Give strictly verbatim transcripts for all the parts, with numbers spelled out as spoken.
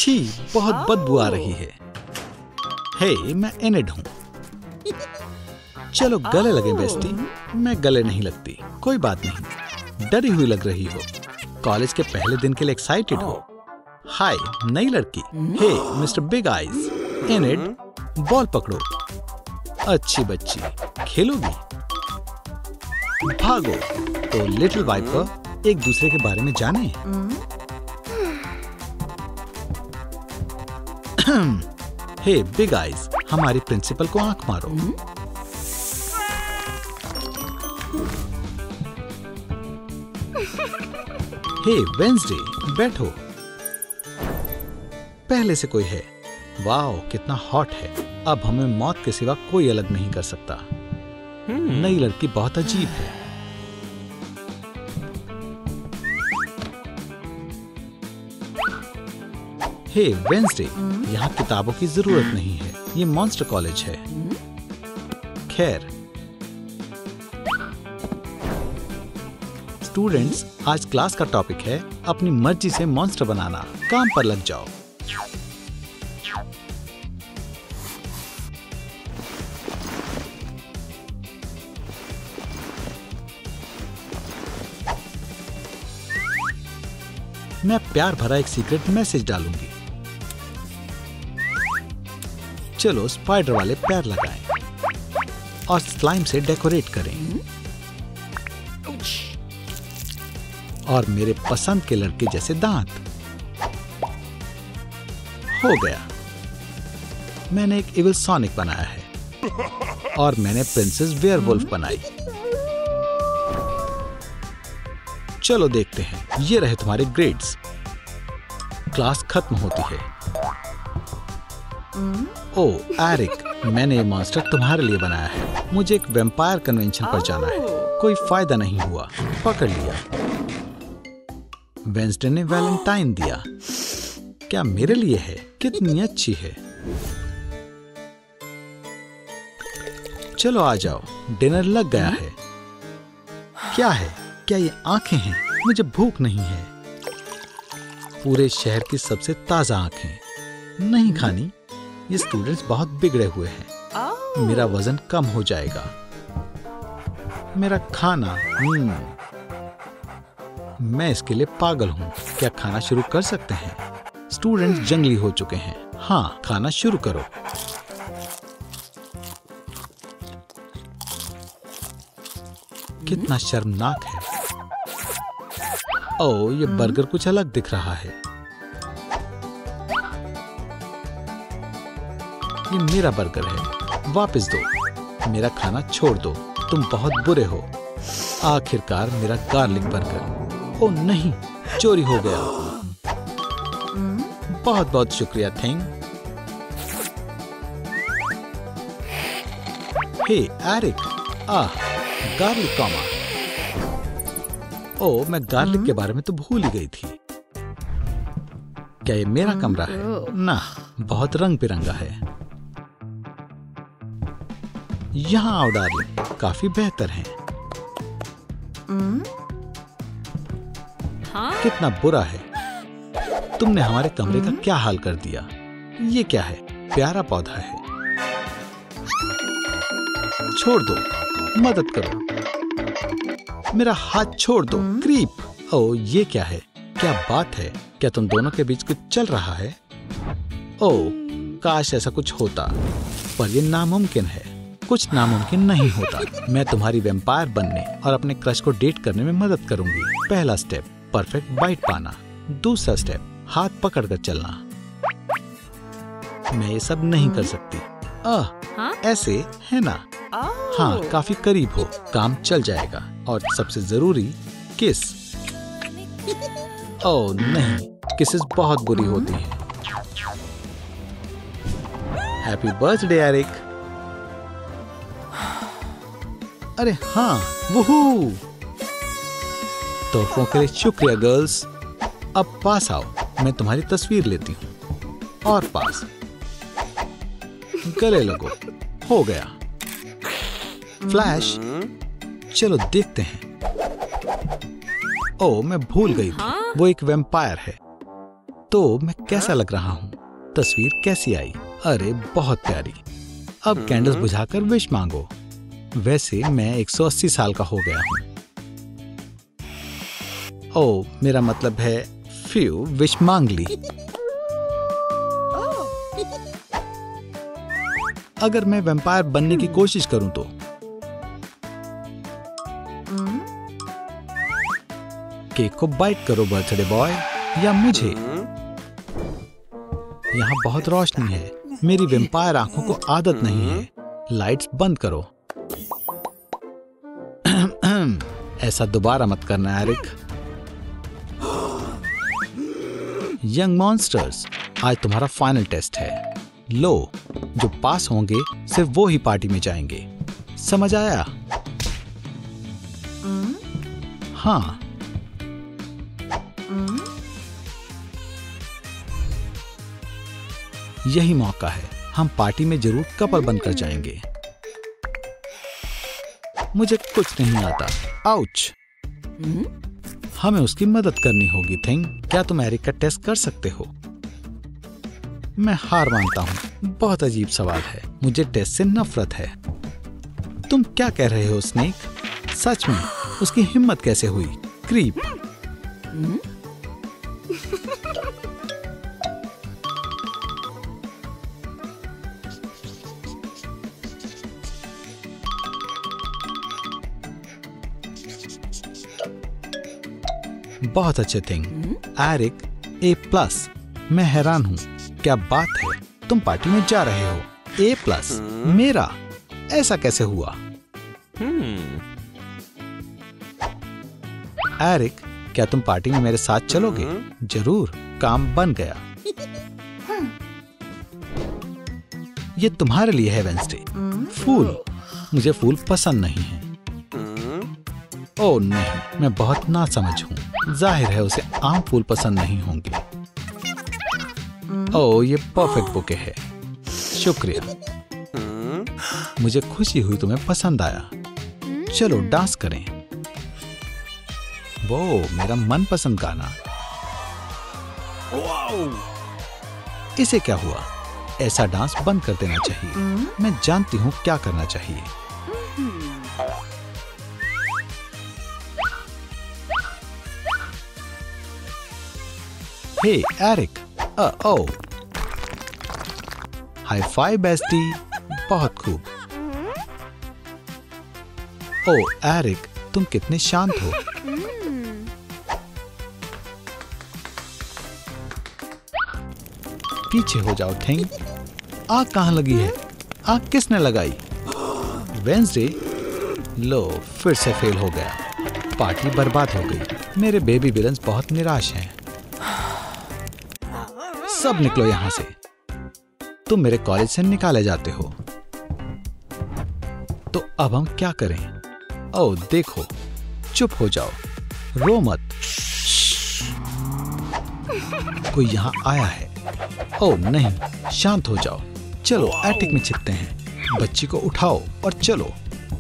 छी, बहुत बदबू आ रही है। हे, मैं एनेड हूँ। चलो गले लगे बेस्टी। मैं गले नहीं लगती, कोई बात नहीं। डरी हुई लग रही हो, कॉलेज के पहले दिन के लिए एक्साइटेड हो। हाय नई लड़की। Hey mister big eyes. एनेड, बॉल पकड़ो। अच्छी बच्ची, खेलोगी? भागो। तो लिटिल वाइपर एक दूसरे के बारे में जाने। हे बिग आईज, हमारी प्रिंसिपल को आंख मारो। हे वेंसडे, बैठो। पहले से कोई है? वाओ कितना हॉट है। अब हमें मौत के सिवा कोई अलग नहीं कर सकता। नई लड़की बहुत अजीब है। हे वेंसडे, यहाँ किताबों की जरूरत नहीं है, ये मॉन्स्टर कॉलेज है। खैर स्टूडेंट्स, आज क्लास का टॉपिक है अपनी मर्जी से मॉन्स्टर बनाना। काम पर लग जाओ। मैं प्यार भरा एक सीक्रेट मैसेज डालूंगी। चलो स्पाइडर वाले पैर लगाएं और स्लाइम से डेकोरेट करें। और मेरे पसंद के लड़के जैसे दांत। हो गया। मैंने एक इविल सोनिक बनाया है और मैंने प्रिंसेस वेयरवुल्फ बनाई। चलो देखते हैं। ये रहे तुम्हारे ग्रेड्स। क्लास खत्म होती है। ओ एरिक, मैंने ये मॉन्स्टर तुम्हारे लिए बनाया है। मुझे एक वैम्पायर कन्वेंशन पर जाना है। कोई फायदा नहीं हुआ, पकड़ लिया। वेंसडे ने वैलेंटाइन दिया। क्या मेरे लिए है? कितनी अच्छी है। चलो आ जाओ, डिनर लग गया है। क्या है? क्या ये आंखें हैं? मुझे भूख नहीं है। पूरे शहर की सबसे ताजा आंखें नहीं खानी। ये स्टूडेंट्स बहुत बिगड़े हुए हैं। मेरा वजन कम हो जाएगा। मेरा खाना, हम्म मैं इसके लिए पागल हूँ। क्या खाना शुरू कर सकते हैं? स्टूडेंट्स जंगली हो चुके हैं। हाँ, खाना शुरू करो। कितना शर्मनाक है। ओह, ये बर्गर कुछ अलग दिख रहा है। ये मेरा बर्गर है, वापस दो। मेरा खाना छोड़ दो, तुम बहुत बुरे हो। आखिरकार मेरा गार्लिक बर्गर। ओह नहीं, चोरी हो गया। बहुत बहुत शुक्रिया thing. Hey Eric, ah garlic comma. Oh, मैं गार्लिक के बारे में तो भूल ही गई थी। क्या ये मेरा कमरा है? ना, बहुत रंग बिरंगा है। यहाँ आओ डार्लिंग, काफी बेहतर है। कितना बुरा है। तुमने हमारे कमरे का क्या हाल कर दिया। ये क्या है? प्यारा पौधा है। छोड़ दो, मदद करो। मेरा हाथ छोड़ दो, क्रीप। ओह, ये क्या है? क्या बात है? क्या तुम दोनों के बीच कुछ चल रहा है? ओह, काश ऐसा कुछ होता, पर ये नामुमकिन है। कुछ नामुमकिन नहीं होता। मैं तुम्हारी वैम्पायर बनने और अपने क्रश को डेट करने में मदद करूंगी। पहला स्टेप, परफेक्ट बाइट पाना। दूसरा स्टेप, हाथ पकड़कर चलना। मैं ये सब नहीं कर सकती। आह, हाँ? ऐसे है ना? हाँ, काफी करीब हो। काम चल जाएगा। और सबसे जरूरी, किस। ओह नहीं, किसेस बहुत बुरी होती हैं। Happy birthday Eric. अरे हाँ, वुहू। तोहफों के लिए शुक्रिया गर्ल्स। अब पास आओ, मैं तुम्हारी तस्वीर लेती हूँ। और पास, गले लगो। हो गया। फ्लैश, चलो देखते हैं। ओह, मैं भूल गई थी। वो एक वैम्पायर है। तो मैं कैसा लग रहा हूँ? तस्वीर कैसी आई? अरे बहुत प्यारी। अब कैंडल्स बुझाकर विश मांगो। वैसे मैं एक सौ अस्सी साल का हो गया हूँ। ओ, मेरा मतलब है फ्यू विश मांग ली। अगर मैं वैम्पायर बनने की कोशिश करूं तो केक को बाइट करो बर्थडे बॉय, या मुझे। यहाँ बहुत रोशनी है, मेरी वैम्पायर आंखों को आदत नहीं है। लाइट्स बंद करो। ऐसा दोबारा मत करना एरिक। यंग मॉन्स्टर्स, आज तुम्हारा फाइनल टेस्ट है। लो, जो पास होंगे सिर्फ वो ही पार्टी में जाएंगे। समझ आया? हाँ। यही मौका है, हम पार्टी में जरूर कपल बनकर जाएंगे। मुझे कुछ नहीं आता। आउच। हमें उसकी मदद करनी होगी। थिंग, क्या तुम एरिक का टेस्ट कर सकते हो? मैं हार मानता हूँ। बहुत अजीब सवाल है। मुझे टेस्ट से नफरत है। तुम क्या कह रहे हो स्नेक? सच में उसकी हिम्मत कैसे हुई? क्रीप। बहुत अच्छे थिंग। एरिक ए प्लस। मैं हैरान हूँ। क्या बात है, तुम पार्टी में जा रहे हो? ए प्लस मेरा? ऐसा कैसे हुआ? एरिक, क्या तुम पार्टी में मेरे साथ चलोगे? जरूर, काम बन गया। ये तुम्हारे लिए है वेंसडे। फूल। मुझे फूल पसंद नहीं है। ओह नहीं, मैं बहुत नासमझ हूँ। जाहिर है उसे आम फूल पसंद नहीं होंगे। ओह, ये परफेक्ट बुके है। शुक्रिया। मुझे खुशी हुई तुम्हें पसंद आया। चलो डांस करें। वो मेरा मनपसंद गाना। इसे क्या हुआ? ऐसा डांस बंद कर देना चाहिए। मैं जानती हूँ क्या करना चाहिए। Hey Eric. Oh high five bestie. बहुत खूब। ओ एरिक, तुम कितने शांत हो। पीछे हो जाओ थिंग। आग कहाँ लगी है? आग किसने लगाई? वेंसडे। लो, फिर से फेल हो गया। पार्टी बर्बाद हो गई। मेरे बेबी विलन्स बहुत निराश हैं। सब निकलो यहां से। तुम मेरे कॉलेज से निकाले जाते हो। तो अब हम क्या करें? ओह देखो, चुप हो जाओ, रो मत। कोई यहां आया है। ओह नहीं, शांत हो जाओ। चलो एटिक में छिपते हैं। बच्ची को उठाओ और चलो।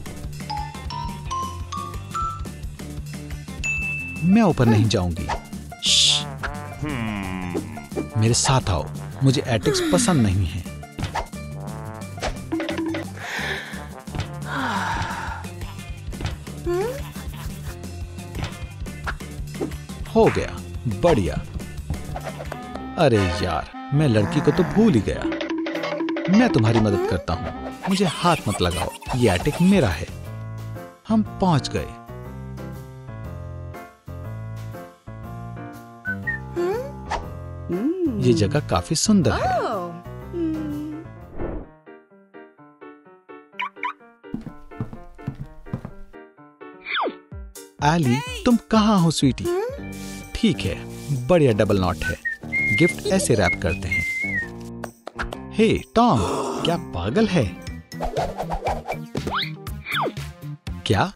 मैं ऊपर नहीं जाऊंगी। मेरे साथ आओ। मुझे एटिक्स पसंद नहीं है। हो गया, बढ़िया। अरे यार, मैं लड़की को तो भूल ही गया। मैं तुम्हारी मदद करता हूँ। मुझे हाथ मत लगाओ। ये एटिक मेरा है। हम पहुंच गए। ये जगह काफी सुंदर है। एली, तुम कहाँ हो स्वीटी? ठीक है, बढ़िया डबल नॉट है। गिफ्ट ऐसे रैप करते हैं। हे टॉम, क्या पागल है? क्या?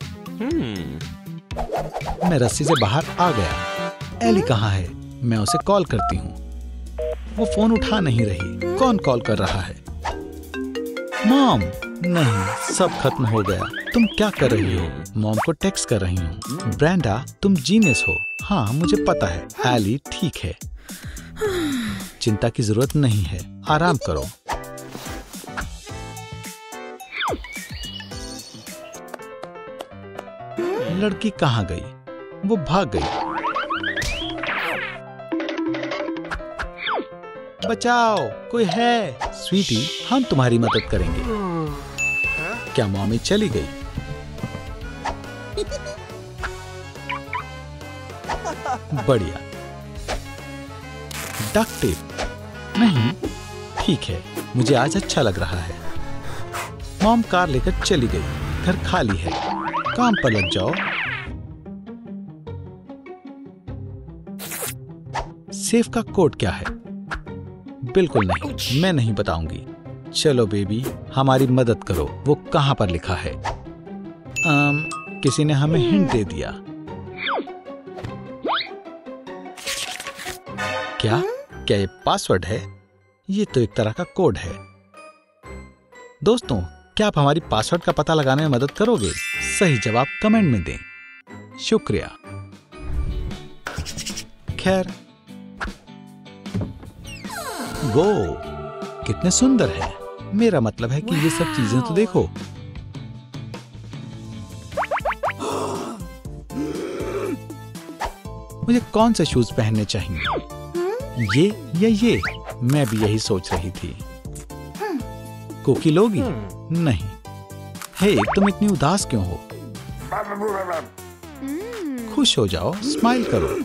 मैं रस्सी से बाहर आ गया। एली कहाँ है? मैं उसे कॉल करती हूँ। वो फोन उठा नहीं रही। कौन कॉल कर रहा है? मॉम। नहीं, सब खत्म हो गया। तुम क्या कर रही हो? मॉम को टेक्स्ट कर रही हूँ। ब्रेंडा, तुम जीनियस हो। हाँ, मुझे पता है। एली ठीक है। चिंता की जरूरत नहीं है, आराम करो। लड़की कहाँ गई? वो भाग गई। बचाओ, कोई है? स्वीटी, हम तुम्हारी मदद करेंगे। क्या मॉमी चली गई? बढ़िया। Duct tape? नहीं, ठीक है, मुझे आज अच्छा लग रहा है। मॉम कार लेकर चली गई, घर खाली है, काम पर लग जाओ। सेफ का कोड क्या है? बिल्कुल नहीं, मैं नहीं बताऊंगी। चलो बेबी, हमारी मदद करो। वो कहां पर लिखा है? आम, किसी ने हमें हिंट दे दिया। क्या क्या ये पासवर्ड है? ये तो एक तरह का कोड है। दोस्तों, क्या आप हमारी पासवर्ड का पता लगाने में मदद करोगे? सही जवाब कमेंट में दें। शुक्रिया। खैर, वो कितने सुंदर है। मेरा मतलब है कि ये सब चीजें तो देखो। मुझे कौन से शूज पहनने चाहिए, ये या ये? मैं भी यही सोच रही थी। कुकी लोगी? नहीं। हे, तुम इतनी उदास क्यों हो? खुश हो जाओ, स्माइल करो।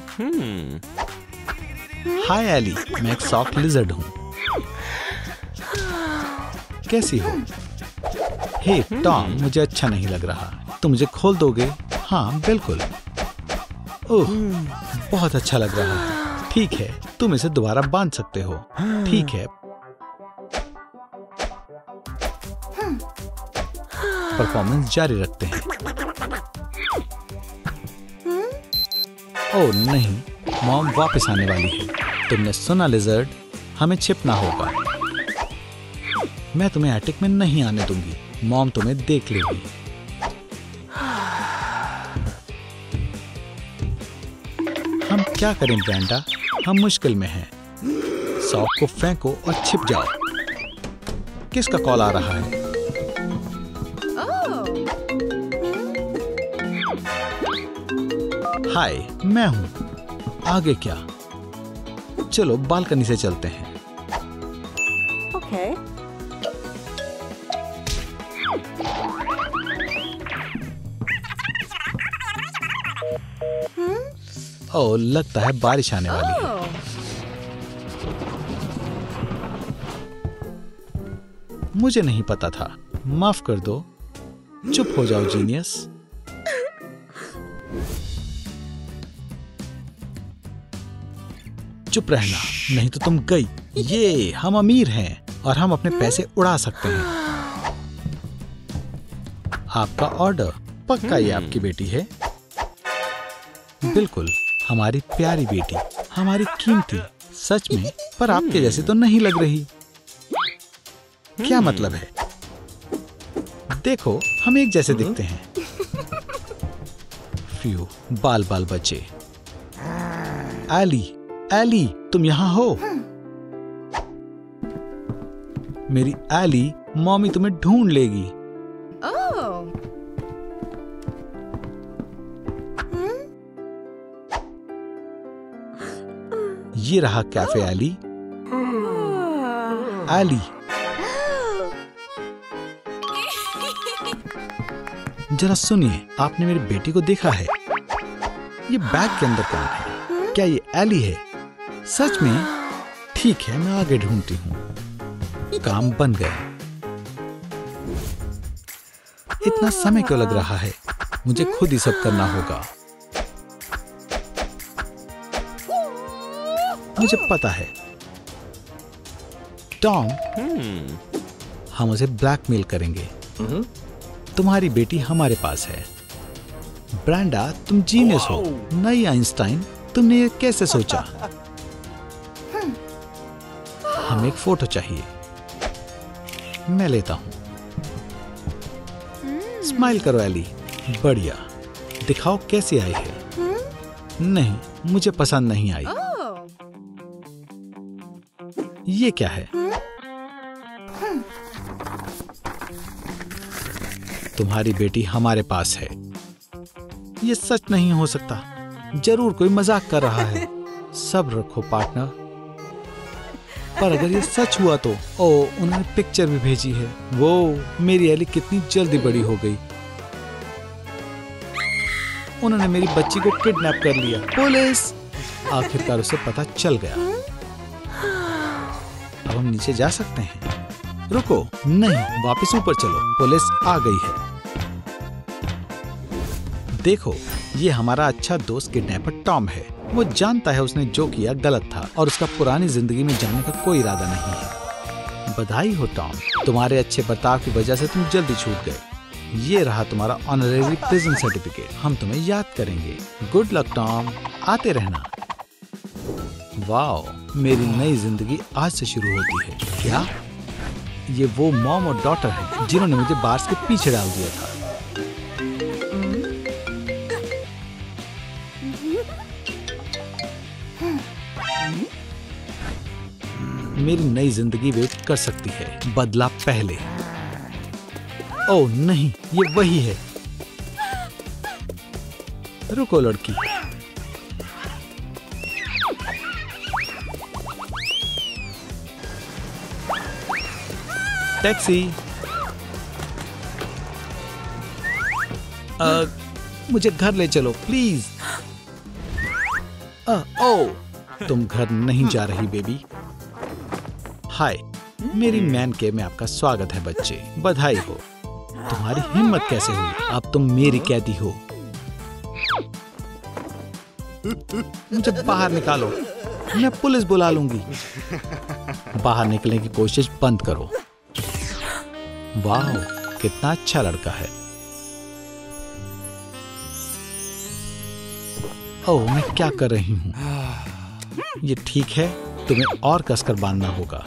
हाय एली, मैं एक सॉफ्ट लिजर्ड हूँ। कैसी हो? हे टॉम, मुझे अच्छा नहीं लग रहा। तुम मुझे खोल दोगे? हाँ बिल्कुल। ओह, बहुत अच्छा लग रहा है। ठीक है, तुम इसे दोबारा बांध सकते हो। ठीक है। परफॉर्मेंस जारी रखते हैं। ओह नहीं, मॉम वापस आने वाली है। तुमने सुना लिजर्ड, हमें छिपना होगा। मैं तुम्हें एटिक में नहीं आने दूंगी, मॉम तुम्हें देख लेगी। हम क्या करें ब्रेंडा, हम मुश्किल में हैं। सॉक को फेंको और छिप जाओ। किसका कॉल आ रहा है? हाय, मैं हूं। आगे क्या? चलो बालकनी से चलते हैं। ओके। ओह, लगता है बारिश आने वाली है। मुझे नहीं पता था, माफ कर दो। चुप हो जाओ जीनियस। चुप रहना, नहीं तो तुम गई। ये हम अमीर हैं और हम अपने पैसे उड़ा सकते हैं। आपका ऑर्डर। पक्का ये आपकी बेटी है? बिल्कुल, हमारी प्यारी बेटी, हमारी कीमती। सच में? पर आपके जैसे तो नहीं लग रही। क्या मतलब है? देखो, हम एक जैसे दिखते हैं। फ्यू, बाल बाल बचे। एली, एली, तुम यहाँ हो? मेरी एली, मॉमी तुम्हें ढूंढ लेगी। ये रहा कैफे एली। एली, जरा सुनिए, आपने मेरी बेटी को देखा है? ये बैग के अंदर कौन है? क्या ये एली है? सच में? ठीक है, मैं आगे ढूंढती हूँ। काम बन गया। इतना समय क्यों लग रहा है? मुझे खुद ही सब करना होगा। मुझे पता है। टॉम, हम उसे ब्लैकमेल करेंगे। तुम्हारी बेटी हमारे पास है। ब्रेंडा, तुम जीनियस हो। नई आइंस्टाइन, तुमने ये कैसे सोचा? हमें एक फोटो चाहिए। मैं लेता हूं। स्माइल करो एली। बढ़िया, दिखाओ कैसी आई है। नहीं, मुझे पसंद नहीं आई। ये क्या है? तुम्हारी बेटी हमारे पास है। ये सच नहीं हो सकता। जरूर कोई मजाक कर रहा है। सब्र रखो पार्टनर। पर अगर ये सच हुआ तो ओ, उन्होंने पिक्चर भी भेजी है। वो मेरी एली कितनी जल्दी बड़ी हो गई। उन्होंने मेरी बच्ची को किडनैप कर लिया। पुलिस! आखिरकार उसे पता चल गया। अब हम नीचे जा सकते हैं। रुको, नहीं, वापस ऊपर चलो। पुलिस आ गई है। देखो, ये हमारा अच्छा दोस्त किडनैपर टॉम है। वो जानता है उसने जो किया गलत था और उसका पुरानी जिंदगी में जाने का कोई इरादा नहीं है। बधाई हो टॉम, तुम्हारे अच्छे बर्ताव की वजह से तुम जल्दी छूट गए। ये रहा तुम्हारा ऑनरेरी प्रिजन सर्टिफिकेट। हम तुम्हें याद करेंगे। गुड लक टॉम, आते रहना। वाओ, मेरी नई जिंदगी आज से शुरू होती है। क्या ये वो मॉम और डॉटर है जिन्होंने मुझे बार्स के पीछे डाल दिया था? मेरी नई जिंदगी वेट कर सकती है। बदला पहले। ओह नहीं, ये वही है। रुको लड़की। टैक्सी। आ, मुझे घर ले चलो प्लीज। आ, ओ, तुम घर नहीं जा रही बेबी। हाय, मेरी मैन केव में आपका स्वागत है बच्चे। बधाई हो। तुम्हारी हिम्मत कैसे हुई? अब तुम मेरी कैदी हो। मुझे बाहर निकालो, मैं पुलिस बुला लूंगी। बाहर निकलने की कोशिश बंद करो। वाह, कितना अच्छा लड़का है। ओह, मैं क्या कर रही हूँ? ये ठीक है, तुम्हें और कसकर बांधना होगा।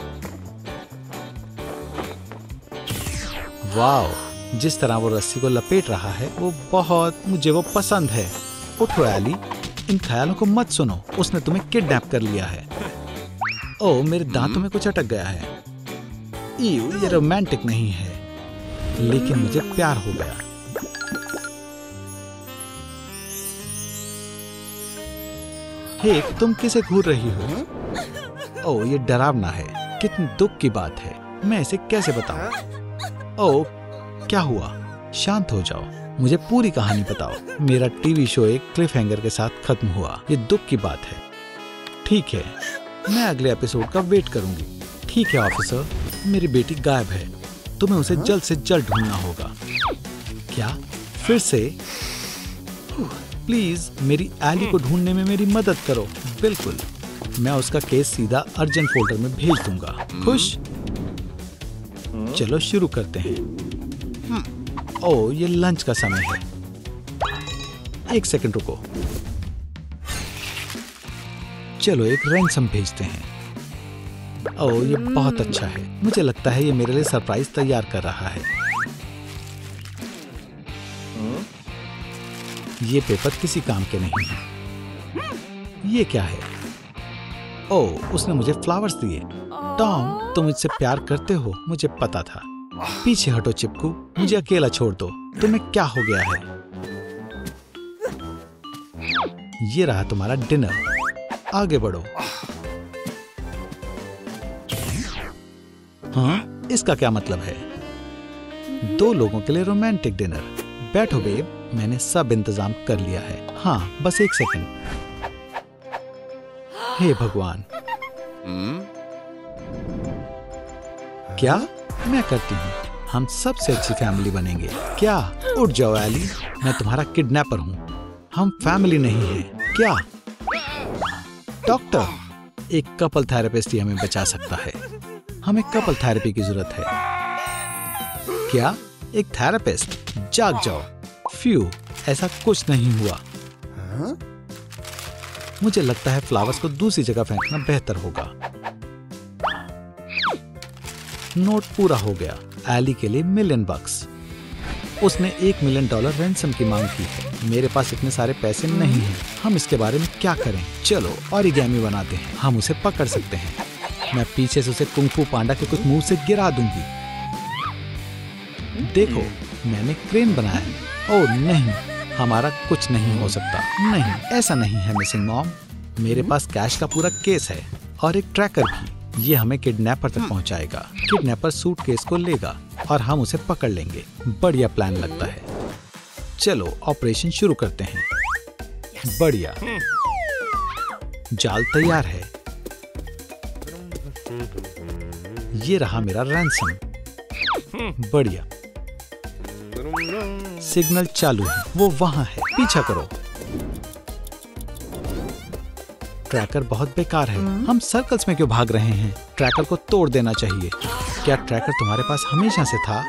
वाह, जिस तरह वो रस्सी को लपेट रहा है वो बहुत, मुझे वो पसंद है। उठो एली, इन ख्यालों को मत सुनो। उसने तुम्हें किडनैप कर लिया है। ओह, मेरे दांतों में कुछ अटक गया है। इव, ये रोमांटिक नहीं है, लेकिन मुझे प्यार हो गया। हे, तुम किसे घूर रही हो? ओह, ये डरावना है। कितनी दुख की बात है। मैं इसे कैसे बताऊं? ओह, क्या हुआ? शांत हो जाओ, मुझे पूरी कहानी बताओ। मेरा टीवी शो एक क्लिफ हैंगर के साथ खत्म हुआ। ये दुख की बात है। ठीक है, मैं अगले एपिसोड का वेट करूंगी। ठीक है ऑफिसर, मेरी बेटी गायब है। तुम्हें उसे जल्द से जल्द ढूंढना होगा। क्या? फिर से? प्लीज मेरी एली को ढूंढने में मेरी मदद करो। बिल्कुल, मैं उसका केस सीधा अर्जेंट फोल्डर में भेज दूंगा। खुश? चलो शुरू करते हैं। ओह, ये लंच का समय है। एक सेकंड रुको। चलो एक रैंसम भेजते हैं। ओह, ये बहुत अच्छा है। मुझे लगता है ये मेरे लिए सरप्राइज तैयार कर रहा है। ये पेपर किसी काम के नहीं है। ये क्या है? ओह, उसने मुझे फ्लावर्स दिए। टॉम, तुम मुझसे प्यार करते हो, मुझे पता था। पीछे हटो चिपकू, मुझे अकेला छोड़ दो। तुम्हें क्या हो गया है? ये रहा तुम्हारा डिनर। आगे बढ़ो। हाँ, इसका क्या मतलब है? दो लोगों के लिए रोमांटिक डिनर। बैठो बेब, मैंने सब इंतजाम कर लिया है। हाँ, बस एक सेकंड। हे भगवान, क्या मैं करती हूँ? हम सबसे अच्छी फैमिली बनेंगे। क्या? उठ जाओ एली, मैं तुम्हारा किडनैपर हूँ। हम फैमिली नहीं है क्या? डॉक्टर, एक कपल थेरेपिस्ट ही हमें बचा सकता है। हमें कपल थेरेपी की जरूरत है। क्या? एक थेरेपिस्ट? जाग जाओ। फ्यू, ऐसा कुछ नहीं हुआ। हा? मुझे लगता है फ्लावर्स को दूसरी जगह फेंकना बेहतर होगा। नोट पूरा हो गया। एली के लिए मिलियन बक्स। उसने एक मिलियन डॉलर रैंसम की मांग की है। मेरे पास इतने सारे पैसे नहीं हैं। हम इसके बारे में क्या करें? चलो ओरिगैमी बनाते हैं। हम उसे पकड़ सकते हैं। मैं पीछे से उसे कुंग-फू पांडा के कुछ मुंह से गिरा दूंगी। देखो, मैंने क्रेन बनाया है। ओह नहीं, हमारा कुछ नहीं हो सकता। नहीं, ऐसा नहीं है मिसिंग मॉम। मेरे पास कैश का पूरा केस है और एक ट्रैकर भी। ये हमें किडनैपर तक पहुंचाएगा। किडनैपर सूटकेस को लेगा और हम उसे पकड़ लेंगे। बढ़िया प्लान लगता है। चलो ऑपरेशन शुरू करते हैं। बढ़िया, जाल तैयार है। ये रहा मेरा रैंसम। बढ़िया, सिग्नल चालू है। वो वहां है, पीछा करो। ट्रैकर बहुत बेकार है। हम सर्कल्स में क्यों भाग रहे हैं? ट्रैकर को तोड़ देना चाहिए। क्या ट्रैकर तुम्हारे पास हमेशा से था?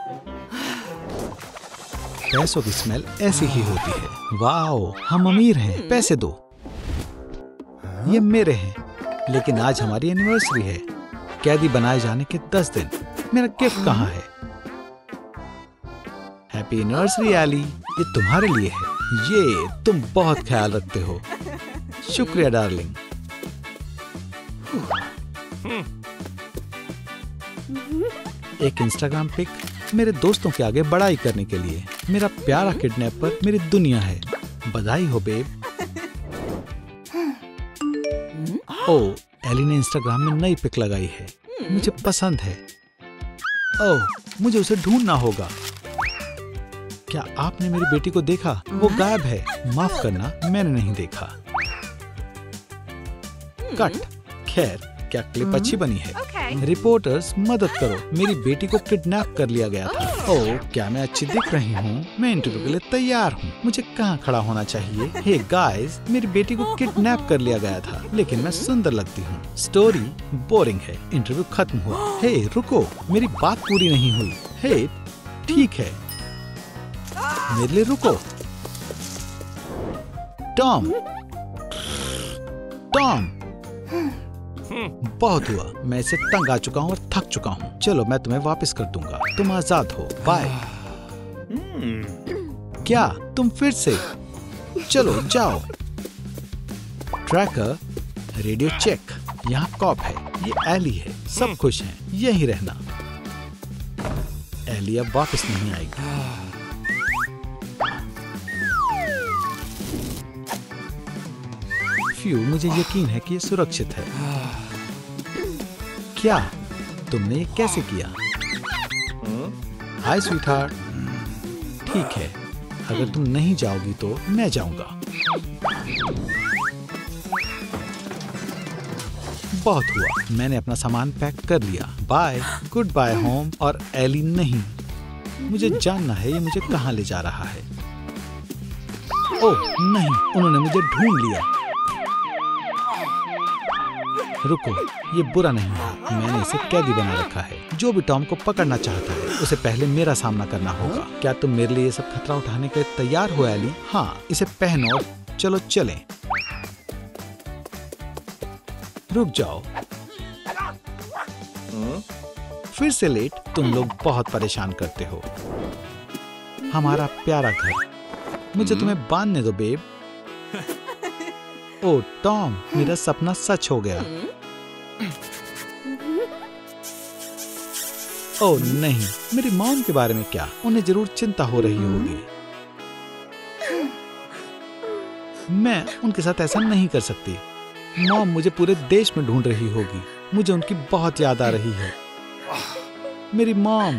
पैसों की स्मेल ऐसी ही होती है। वाओ, हम अमीर हैं। पैसे दो। ये मेरे हैं, लेकिन आज हमारी एनिवर्सरी है। कैदी बनाए जाने के दस दिन। मेरा गिफ्ट कहाँ है? हैप्पी एनिवर्सरी एली, ये तुम्हारे लिए है। ये तुम बहुत ख्याल रखते हो। शुक्रिया डार्लिंग। एक इंस्टाग्राम पिक मेरे दोस्तों के आगे बड़ाई करने के लिए। मेरा प्यारा किडनैपर मेरी दुनिया है। बधाई हो बेब। ओ, एली ने इंस्टाग्राम में नई पिक लगाई है। मुझे पसंद है। ओह, मुझे उसे ढूंढना होगा। क्या आपने मेरी बेटी को देखा? वो गायब है। माफ करना, मैंने नहीं देखा। कट। खैर, क्या क्लिप अच्छी बनी है? Okay. रिपोर्टर्स मदद करो, मेरी बेटी को किडनैप कर लिया गया था। ओह, क्या मैं अच्छी दिख रही हूँ? मैं इंटरव्यू के लिए तैयार हूँ। मुझे कहाँ खड़ा होना चाहिए? हे गाइस, मेरी बेटी को किडनैप कर लिया गया था, लेकिन मैं सुंदर लगती हूँ। स्टोरी बोरिंग है। इंटरव्यू खत्म हुआ। हे रुको, मेरी बात पूरी नहीं हुई। हे ठीक है, मेरे लिए रुको। टॉम, टॉम, बहुत हुआ। मैं इसे तंग आ चुका हूँ और थक चुका हूँ। चलो, मैं तुम्हें वापस कर दूंगा। तुम आजाद हो। बाय। क्या तुम फिर से? चलो जाओ। Tracker, radio check. यहाँ कॉप है। ये एली है। सब खुश हैं। यहीं रहना। एली अब वापस नहीं आएगी। फ्यू, मुझे यकीन है कि ये सुरक्षित है। क्या तुमने ये कैसे किया? Hi sweetheart. ठीक है, अगर तुम नहीं जाओगी तो मैं जाऊंगा। बहुत हुआ। मैंने अपना सामान पैक कर लिया। बाय। Goodbye home. और एली नहीं। मुझे जानना है ये मुझे कहाँ ले जा रहा है। ओह नहीं, उन्होंने मुझे ढूंढ लिया। रुको, ये बुरा नहीं है। मैंने इसे कैदी बना रखा है। जो भी टॉम को पकड़ना चाहता है, उसे पहले मेरा सामना करना होगा। क्या तुम मेरे लिए ये सब खतरा उठाने के लिए तैयार हो एली? हाँ, इसे पहनो और चलो चलें। रुक जाओ। फिर से लेट। तुम लोग बहुत परेशान करते हो। हमारा प्यारा घर। मुझे तुम्हें बांधने दो बेब। ओ टॉम, मेरा सपना सच हो गया। ओह नहीं, मेरी मॉम के बारे में क्या? उन्हें जरूर चिंता हो रही होगी। मैं उनके साथ ऐसा नहीं कर सकती। मॉम मुझे पूरे देश में ढूंढ रही होगी। मुझे उनकी बहुत याद आ रही है। मेरी मॉम।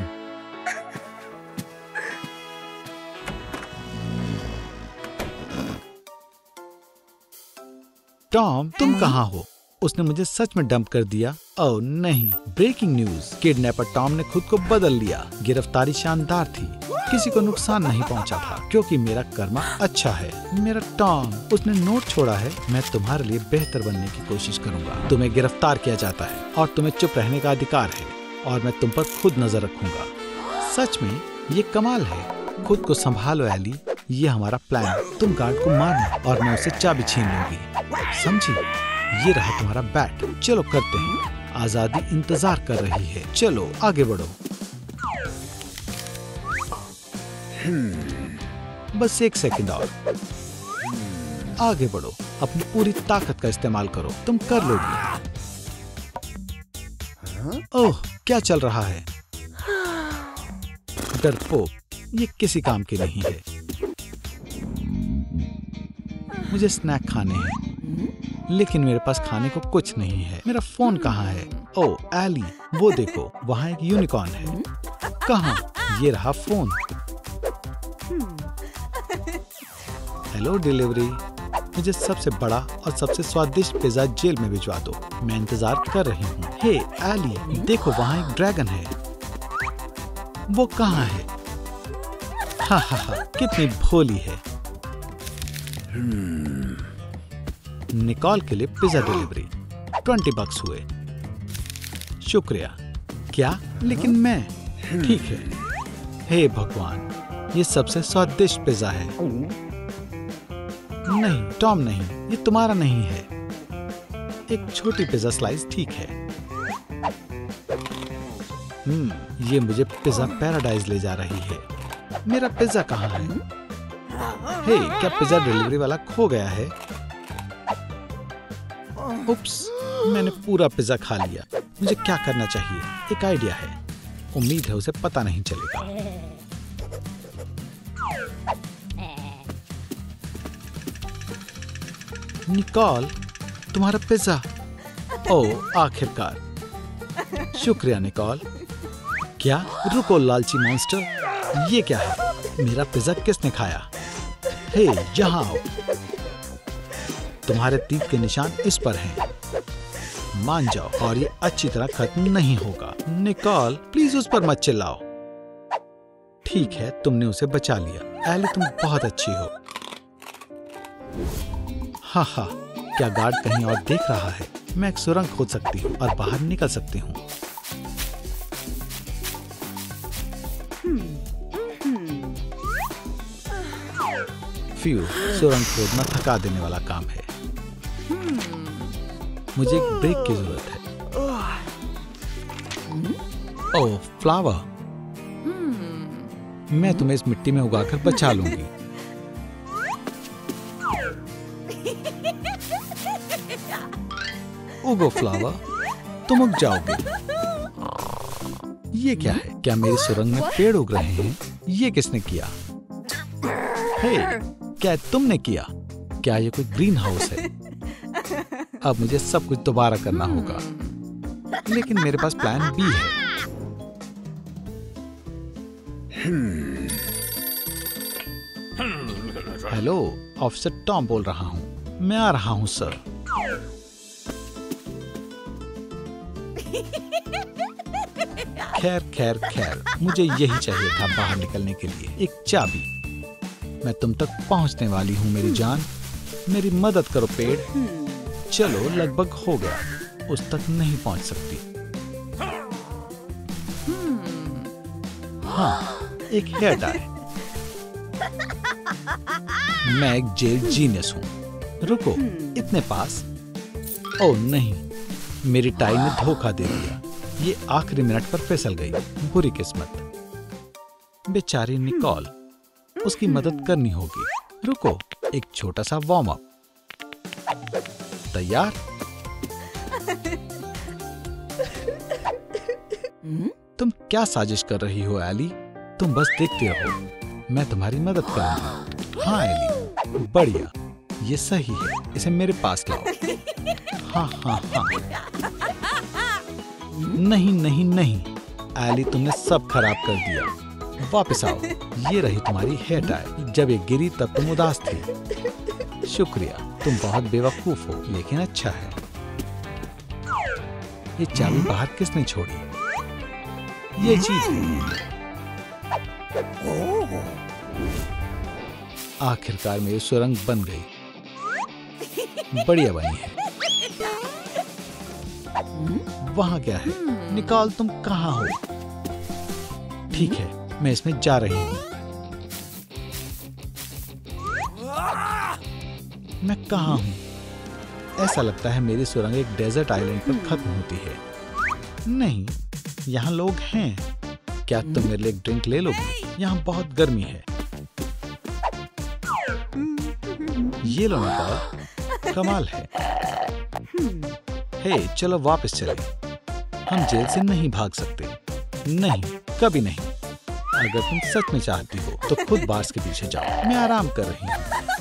टॉम, तुम कहाँ हो? उसने मुझे सच में डंप कर दिया। ओह नहीं, ब्रेकिंग न्यूज। किडनैपर टॉम ने खुद को बदल लिया। गिरफ्तारी शानदार थी। किसी को नुकसान नहीं पहुंचा था, क्योंकि मेरा कर्मा अच्छा है। मेरा टॉम, उसने नोट छोड़ा है। मैं तुम्हारे लिए बेहतर बनने की कोशिश करूंगा। तुम्हें गिरफ्तार किया जाता है और तुम्हें चुप रहने का अधिकार है, और मैं तुम पर खुद नजर रखूंगा। सच में ये कमाल है। खुद को संभालो एली। ये हमारा प्लान। तुम गार्ड को मारना और मैं उसे चाबी छीन लूंगी। समझी? ये रहा तुम्हारा बैट। चलो करते हैं। आजादी इंतजार कर रही है। चलो आगे बढ़ो। बस एक सेकंड और। आगे बढ़ो। अपनी पूरी ताकत का इस्तेमाल करो। तुम कर लोगी। ओह, क्या चल रहा है? डरपोक, ये किसी काम की नहीं है। मुझे स्नैक खाने हैं, लेकिन मेरे पास खाने को कुछ नहीं है। मेरा फोन कहाँ है? ओह, एली, वो देखो, वहाँ एक यूनिकॉर्न है। कहाँ? ये रहा फोन। हेलो डिलीवरी, मुझे सबसे बड़ा और सबसे स्वादिष्ट पिज्जा जेल में भिजवा दो। मैं इंतजार कर रही हूँ। हे एली, देखो वहाँ एक ड्रैगन है। वो कहाँ है? हा हा हा, कितनी भोली है। निकॉल के लिए पिज्जा डिलीवरी, ट्वेंटी बक्स हुए। शुक्रिया। क्या? लेकिन मैं। ठीक है। हे भगवान, ये सबसे स्वादिष्ट पिज्जा है। नहीं टॉम, नहीं, ये तुम्हारा नहीं है। एक छोटी पिज्जा स्लाइस ठीक है। हम्म, ये मुझे पिज्जा पैराडाइज ले जा रही है। मेरा पिज्जा कहाँ है? हे, क्या पिज्जा डिलीवरी वाला खो गया है? उप्स, मैंने पूरा पिज्जा खा लिया। मुझे क्या करना चाहिए? एक आइडिया है। उम्मीद है उसे पता नहीं चलेगा। निकॉल, तुम्हारा पिज्जा। ओह, आखिरकार। शुक्रिया निकॉल। क्या? रुको लालची मॉन्स्टर, ये क्या है? मेरा पिज्जा किसने खाया? हे, यहाँ आओ। तुम्हारे तीत के निशान इस पर हैं। मान जाओ, और ये अच्छी तरह खत्म नहीं होगा। निकॉल, प्लीज उस पर मत चिल्लाओ। ठीक है, तुमने उसे बचा लिया। एली, तुम बहुत अच्छी हो। हाँ हाँ, क्या गार्ड कहीं और देख रहा है? मैं एक सुरंग खोद सकती हूँ और बाहर निकल सकती हूँ। फ्यू, सुरंग खोदना थका देने वाला काम है। मुझे एक ब्रेक की जरूरत है। ओह, फ्लावर, मैं तुम्हें इस मिट्टी में उगाकर बचा लूंगी। उगो फ्लावर, तुम उग जाओगे। ये क्या है? क्या मेरी सुरंग में पेड़ उग रहे हैं? ये किसने किया? हे, क्या तुमने किया? क्या ये कोई ग्रीन हाउस है? अब मुझे सब कुछ दोबारा करना होगा, लेकिन मेरे पास प्लान बी है। हेलो, ऑफिसर टॉम बोल रहा हूँ। मैं आ रहा हूँ सर। खैर खैर खैर, मुझे यही चाहिए था बाहर निकलने के लिए, एक चाबी। मैं तुम तक पहुंचने वाली हूँ मेरी जान। मेरी मदद करो पेड़। चलो, लगभग हो गया। उस तक नहीं पहुंच सकती। हाँ, एक हेयर टाई। मैं एक जेल जीनियस हूँ। रुको, इतने पास? ओह नहीं, मेरी टाई ने धोखा दे दिया। ये आखिरी मिनट पर फिसल गई। बुरी किस्मत। बेचारी निकॉल, उसकी मदद करनी होगी। रुको, एक छोटा सा वार्म अप। तैयार? तुम क्या साजिश कर रही हो एली? तुम बस देखते रहो, मैं तुम्हारी मदद करूंगी। हाँ एली, बढ़िया, ये सही है। इसे मेरे पास लाओ। हाँ हाँ हाँ। नहीं नहीं नहीं, एली, तुमने सब खराब कर दिया। वापस आओ। ये रही तुम्हारी हेयर टाई। जब ये गिरी तब तुम उदास थी। शुक्रिया, तुम बहुत बेवकूफ हो, लेकिन अच्छा है। ये चाबी बाहर किसने छोड़ी? ये चीज। आखिरकार मेरी सुरंग बन गई। बढ़िया बनी है। वहां क्या है? निकॉल, तुम कहाँ हो? ठीक है, मैं इसमें जा रही हूँ। मैं कहाँ हूँ? ऐसा लगता है मेरी सुरंग एक डेजर्ट आइलैंड पर खत्म होती है। नहीं, यहाँ लोग हैं। क्या तुम मेरे लिए एक ड्रिंक ले लोगी? यहाँ बहुत गर्मी है। ये लो निकॉल, कमाल है। हे, चलो वापस चलें। हम जेल से नहीं भाग सकते, नहीं, कभी नहीं। अगर तुम सच में चाहती हो तो खुद बार्स के पीछे जाओ, मैं आराम कर रही हूँ।